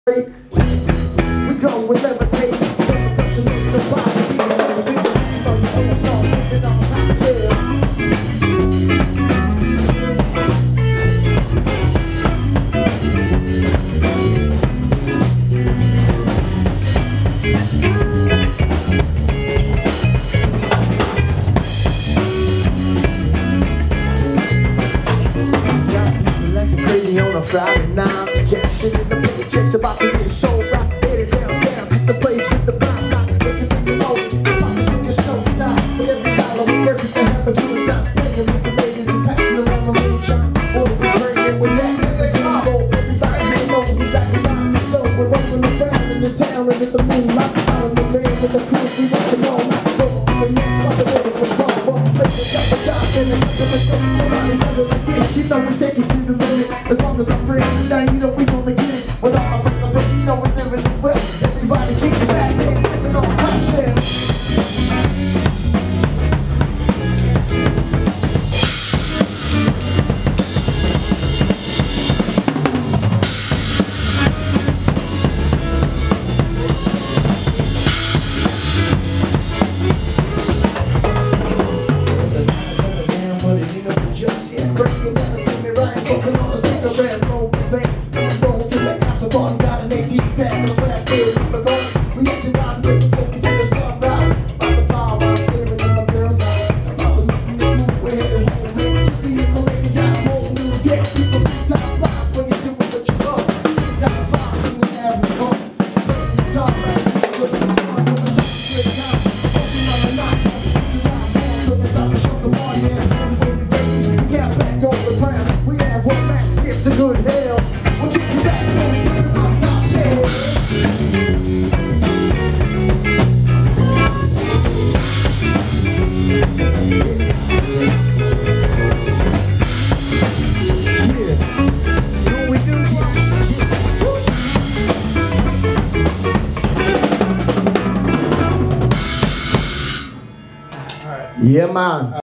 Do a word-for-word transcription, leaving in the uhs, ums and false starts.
We go with levitate, don't person in the body, be something on your own song, sitting on top of crazy on a Friday night, cashing in the paychecks about to get so right. Headed downtown to the place with the block knock, making people know the pockets looking so tight. But every dollar we work is to have a good time, playing with the ladies and passing around the moonshine. Or we're drinking with that, let's go. Everybody here knows exactly how. So we're rolling around in this town and in the moonlight, out in the van with the crew, we rockin' all night. Go the next spot, the way it was wrong, but we play the top of top and the top of the show. Nobody never forgets, you know we take it through the limit. As long as I'm friends, and now you know we gonna get it. With all my friends, I feel you know we're living the well. Everybody keep it back, man, sipping on top shelf. Just yet, breaking down the give me right, smoking on a cigarette, roll the bank, roll to the after bar, got an eighteen pack, no plastic, we're going, we get to ride this, let me see the sunrise, about the fire, while I'm staring in my girl's eyes, I'm about to make this move, we're headed home, man, just be in the lady, got a whole new game, people see time flies when you're doing what you love, see time flies when you're having fun, playing guitar, right, with the songs on the top of good time, smoking on the night, you ride home, so it's time to show the bar, yeah. Back on the ground, we have one massive to good hell. We'll take you back and sit on top shelf. Yeah, man.